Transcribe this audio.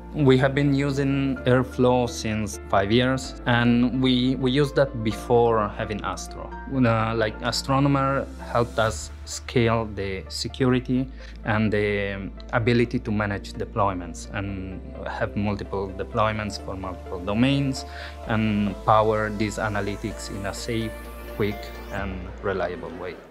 We have been using Airflow since 5 years, and we used that before having Astro. Like Astronomer helped us scale the security and the ability to manage deployments and have multiple deployments for multiple domains and power these analytics in a safe, quick, and reliable way.